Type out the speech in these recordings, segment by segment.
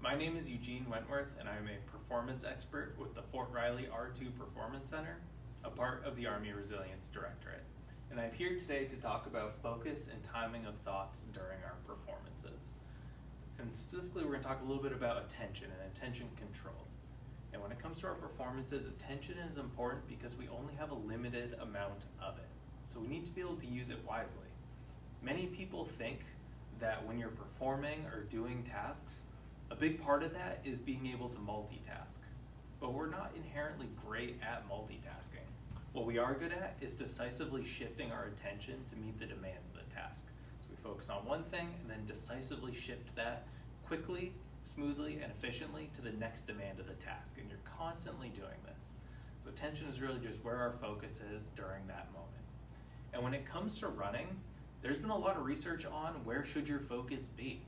My name is Eugene Wentworth, and I am a performance expert with the Fort Riley R2 Performance Center, a part of the Army Resilience Directorate. And I'm here today to talk about focus and timing of thoughts during our performances. And specifically, we're going to talk a little bit about attention and attention control. And when it comes to our performances, attention is important because we only have a limited amount of it. So we need to be able to use it wisely. Many people think that when you're performing or doing tasks, a big part of that is being able to multitask. But we're not inherently great at multitasking. What we are good at is decisively shifting our attention to meet the demands of the task. So we focus on one thing and then decisively shift that quickly, smoothly, and efficiently to the next demand of the task. And you're constantly doing this. So attention is really just where our focus is during that moment. And when it comes to running, there's been a lot of research on where should your focus be.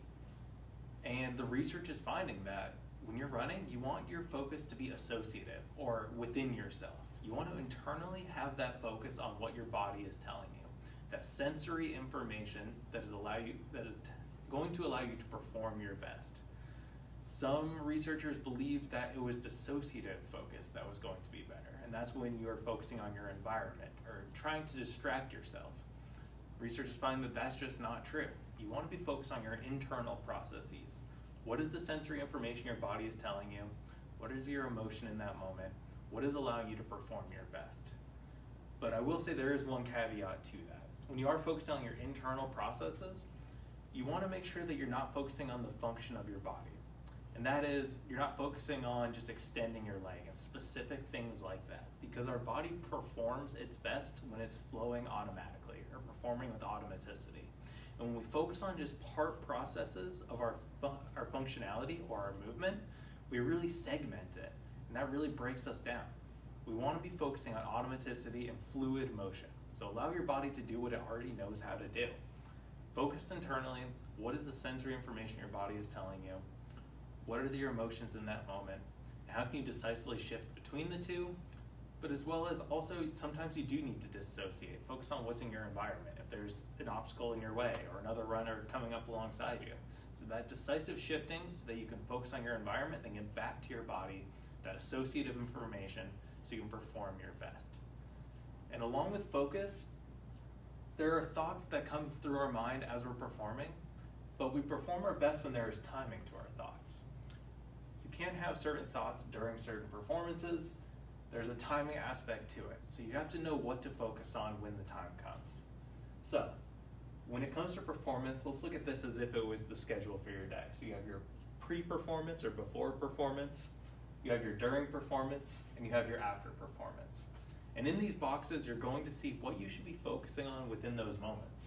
And the research is finding that when you're running, you want your focus to be associative or within yourself. You want to internally have that focus on what your body is telling you. That sensory information that is going to allow you to perform your best. Some researchers believed that it was dissociative focus that was going to be better. And that's when you're focusing on your environment or trying to distract yourself. Researchers find that that's just not true. You want to be focused on your internal processes. What is the sensory information your body is telling you? What is your emotion in that moment? What is allowing you to perform your best? But I will say there is one caveat to that. When you are focusing on your internal processes, you want to make sure that you're not focusing on the function of your body. And that is, you're not focusing on just extending your leg and specific things like that, because our body performs its best when it's flowing automatically or performing with automaticity. And when we focus on just part processes of our functionality or our movement, we really segment it, and that really breaks us down. We want to be focusing on automaticity and fluid motion. So allow your body to do what it already knows how to do. Focus internally. What is the sensory information your body is telling you? What are your emotions in that moment? And how can you decisively shift between the two? But as well as also, sometimes you do need to dissociate. Focus on what's in your environment. If there's an obstacle in your way or another runner coming up alongside you. So that decisive shifting so that you can focus on your environment and get back to your body, that associative information, so you can perform your best. And along with focus, there are thoughts that come through our mind as we're performing, but we perform our best when there is timing to our thoughts. You can't have certain thoughts during certain performances. There's a timing aspect to it. So you have to know what to focus on when the time comes. So when it comes to performance, let's look at this as if it was the schedule for your day. So you have your pre-performance or before performance, you have your during performance, and you have your after performance. And in these boxes, you're going to see what you should be focusing on within those moments.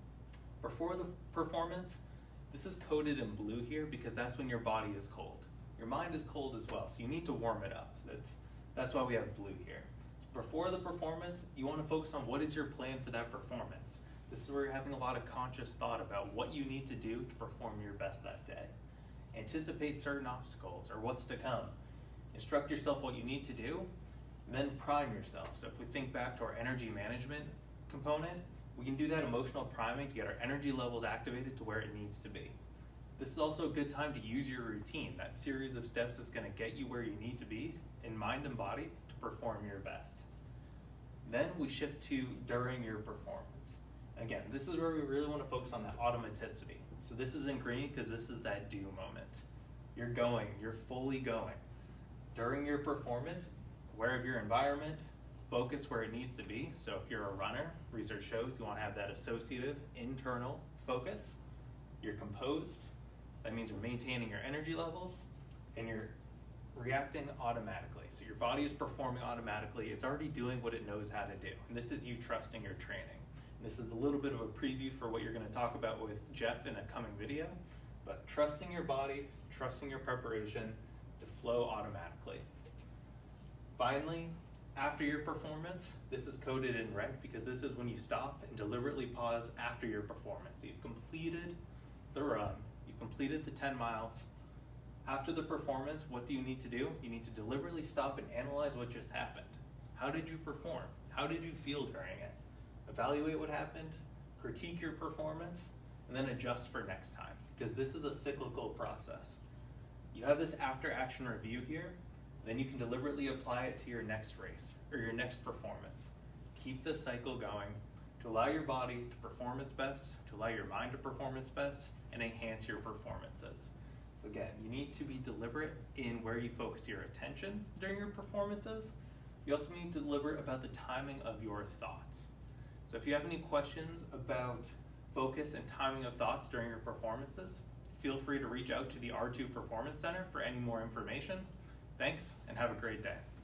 Before the performance, this is coded in blue here because that's when your body is cold. Your mind is cold as well, so you need to warm it up. So that's why we have blue here. Before the performance, you want to focus on what is your plan for that performance. This is where you're having a lot of conscious thought about what you need to do to perform your best that day. Anticipate certain obstacles or what's to come. Instruct yourself what you need to do, and then prime yourself. So if we think back to our energy management component, we can do that emotional priming to get our energy levels activated to where it needs to be. This is also a good time to use your routine. That series of steps is going to get you where you need to be in mind and body to perform your best. Then we shift to during your performance. Again, this is where we really want to focus on that automaticity. So this is in green because this is that do moment. You're going, you're fully going. During your performance, aware of your environment, focus where it needs to be. So if you're a runner, research shows you want to have that associative internal focus. You're composed. That means you're maintaining your energy levels and you're reacting automatically. So your body is performing automatically. It's already doing what it knows how to do. And this is you trusting your training. And this is a little bit of a preview for what you're going to talk about with Jeff in a coming video. But trusting your body, trusting your preparation to flow automatically. Finally, after your performance, this is coded in red because this is when you stop and deliberately pause after your performance. So you've completed the run, you've completed the 10 miles. After the performance, what do you need to do? You need to deliberately stop and analyze what just happened. How did you perform? How did you feel during it? Evaluate what happened, critique your performance, and then adjust for next time, because this is a cyclical process. You have this after-action review here, then you can deliberately apply it to your next race or your next performance. Keep this cycle going to allow your body to perform its best, to allow your mind to perform its best, and enhance your performances. So again, you need to be deliberate in where you focus your attention during your performances. You also need to be deliberate about the timing of your thoughts. So if you have any questions about focus and timing of thoughts during your performances, feel free to reach out to the R2 Performance Center for any more information. Thanks, and have a great day.